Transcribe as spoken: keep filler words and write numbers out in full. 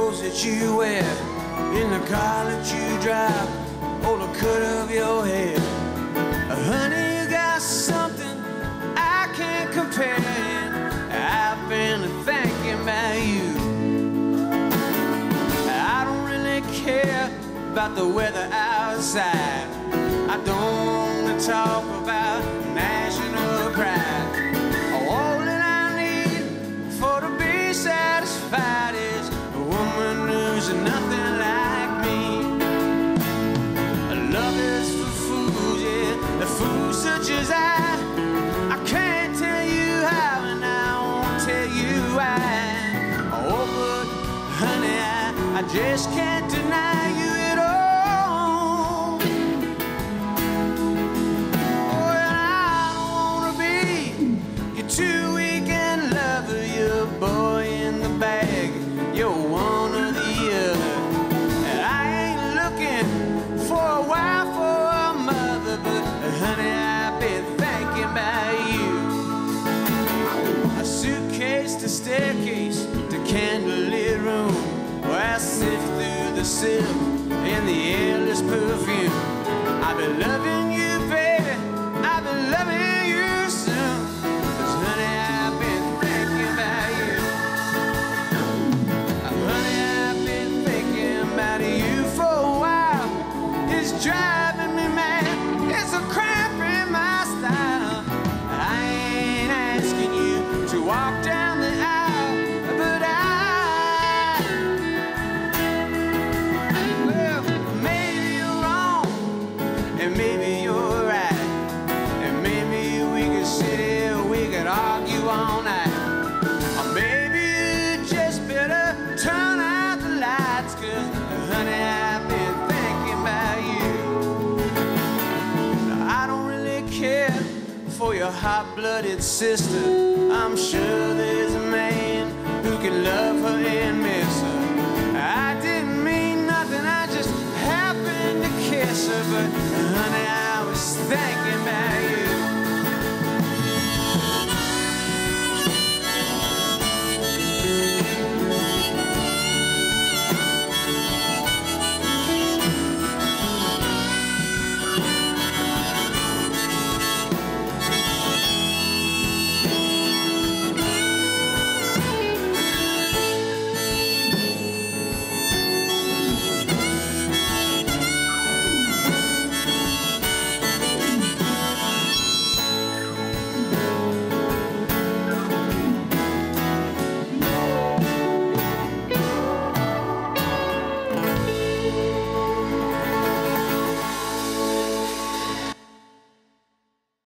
clothes that you wear, in the car that you drive, or the cut of your hair. Honey, you got something I can't compare. I've been thinking about you. I don't really care about the weather outside. I don't want to talk about national pride. All that I need for to be satisfied is a woman who's nothing like me. Love is for fools, yeah, the fools such as I. I can't tell you how and I won't tell you why. Oh, but honey, I, I just can't deny you at all. Two weekend lover, you're a boy in the bag, you're one or the other. And I ain't looking for a wife or a mother, but honey, I've been thinking about you. A suitcase to staircase to candlelit room, where I sift through the silk in the endless perfume. I've been loving you, baby, I've been loving you soon. Driving me mad, it's a cramp in my style. I ain't asking you to walk down the aisle, but I, well, maybe you're wrong, and maybe you're right, and maybe we could sit here, we could argue all night. Or maybe you just better turn out the lights, 'cause honey, I've been thinking about you. Care for your hot-blooded sister. I'm sure there's a man who can love her and miss her. I didn't mean nothing, I just happened to kiss her, but